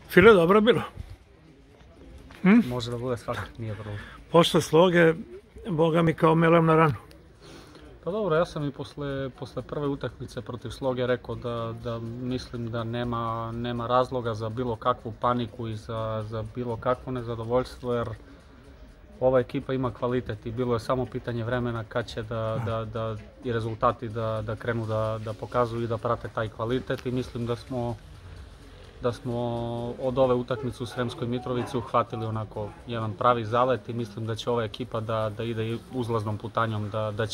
File, dobro bilo. Može da bude svakako, nije problem. Posle Sloge, boga mi kao melem na ranu. Pa dobro, ja sam i posle prve utakmice protiv Sloge rekao da mislim da nema razloga za bilo kakvu paniku i za bilo kakvo nezadovoljstvo, jer ova ekipa ima kvalitet i bilo je samo pitanje vremena kad će i rezultati da krenu da pokazuju i da prate taj kvalitet, i mislim da smo od ove utakmice u Sremskoj Mitrovici uhvatili onako jedan pravi zalet, i mislim da će ova ekipa da ide uzlaznom putanjom,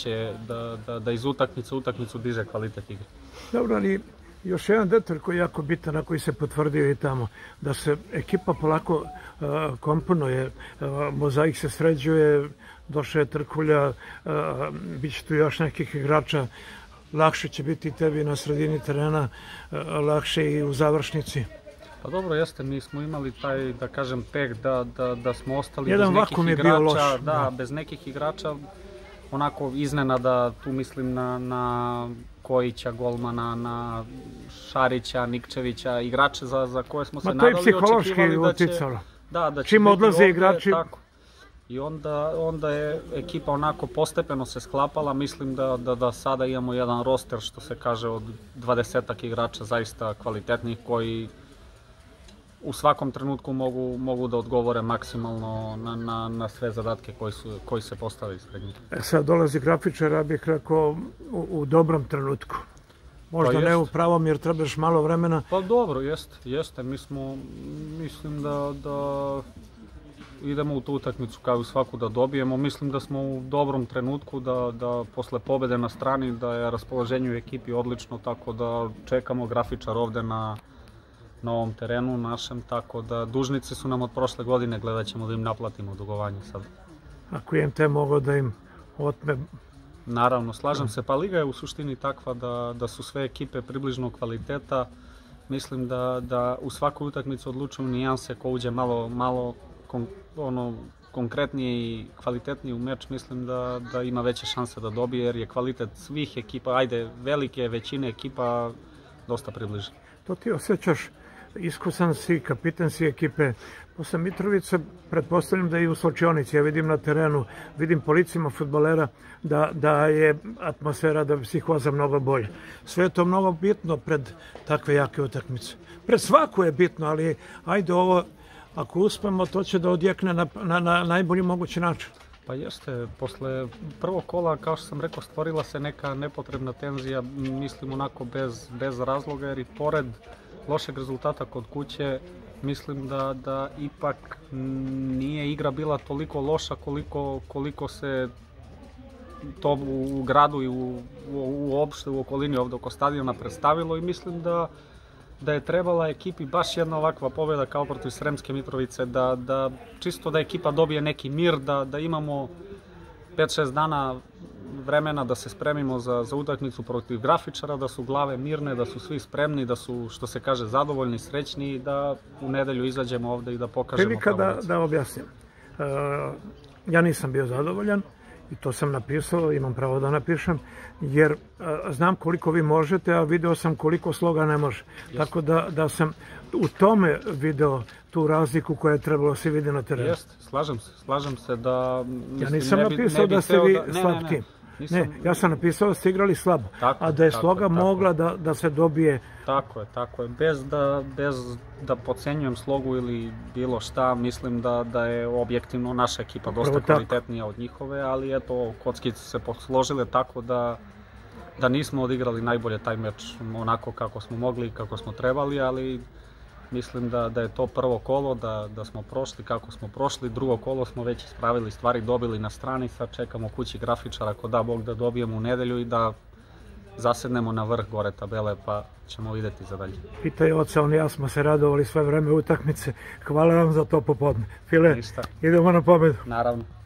da iz utakmice u utakmicu diže kvalitet igre. Dobro, ali još jedan detalj koji je jako bitan, a koji se potvrdio i tamo, da se ekipa polako komponuje, mozaik se sređuje, došao je Trkulja, bit će tu još nekih igrača, lakše će biti tebi na sredini terena, lakše i u završnici. Pa dobro, jeste, mi smo imali taj, da kažem, peh da smo ostali jedan bez nekih igrača, bez nekih igrača, onako iznenada, tu mislim na Kojića, golmana, na Šarića, Nikčevića, igrače za koje smo se nadali i očekivali da će... Da, čim odlaze igrači... I onda je ekipa onako postepeno se sklapala. Mislim da sada imamo jedan roster, što se kaže, od 20-ak igrača zaista kvalitetnih, koji u svakom trenutku mogu da odgovore maksimalno na sve zadatke koji se postave ispred njih. Sad dolazi grafičar, ja bih rekao, u dobrom trenutku. Možda ne u pravom, jer trebaš malo vremena. Pa dobro, jeste. Mislim da idemo u tu utakmicu kao i svaku da dobijemo. Mislim da smo u dobrom trenutku, da posle pobede na strani, da je raspoloženje u ekipi odlično, tako da čekamo grafičar ovde na ovom terenu našem, tako da dužnici su nam od prošle godine, gledat ćemo da im naplatimo dugovanje sad. Ako je MT mogao da im otme... Naravno, slažem se, pa liga je u suštini takva da su sve ekipe približno kvaliteta. Mislim da u svakoj utakmici odlučuju nijanse, ko uđe malo konkretnije i kvalitetnije u meč, mislim da ima veće šanse da dobije, jer je kvalitet svih ekipa, velike većine ekipa, dosta približen. To ti osjećaš, iskusan si, kapitan si ekipe. Posle Mitrovice, pretpostavljam da i u slačionici, ja vidim na terenu, vidim po licima fudbalera da je atmosfera, da psihoza mnogo bolje. Sve je to mnogo bitno pred takve jake utakmice. Pred svaku je bitno, ali ajde ovo, ako uspemo, to će da odjekne na najbolji mogući način. Pa jeste, posle prvog kola, kao što sam rekao, stvorila se neka nepotrebna tenzija, mislim onako bez razloga, jer i pored lošeg rezultata kod kuće, mislim da ipak nije igra bila toliko loša koliko se to u gradu i uopšte u okolini ovde oko stadiona predstavilo, i mislim da je trebala ekipi baš jedna ovakva pobjeda kao protiv Sremske Mitrovice, čisto da ekipa dobije neki mir, da imamo 5-6 dana vremena da se spremimo za utakmicu protiv grafičara, da su glave mirne, da su svi spremni, da su, što se kaže, zadovoljni, srećni, i da u nedelju izađemo ovde i da pokažemo pravo. Prilika da objasnim. Ja nisam bio zadovoljan, i to sam napisao, imam pravo da napišem, jer znam koliko vi možete, a video sam koliko Sloga ne može. Tako da sam u tome video tu razliku koja je trebalo da se vidi na terenu. Jeste, slažem se da... Ja nisam napisao da ste vi slab tim. Ne, ja sam napisao da ste igrali slabo, a da je Sloga mogla da se dobije... Tako je. Bez da podcenjujem Slogu ili bilo šta, mislim da je objektivno naša ekipa dosta kvalitetnija od njihove, ali eto, kockice se posložile tako da nismo odigrali najbolje taj meč onako kako smo mogli i kako smo trebali, ali mislim da je to prvo kolo, da smo prošli kako smo prošli, drugo kolo smo već ispravili stvari, dobili na strani, sad čekamo kući grafičara, ako da Bog da dobijemo u nedelju i da zasednemo na vrh gore tabele, pa ćemo videti za dalje. Pitaj oca, on i ja smo se radovali sve vreme utakmice. Hvala vam za to popodne. File, idemo na pobedu. Naravno.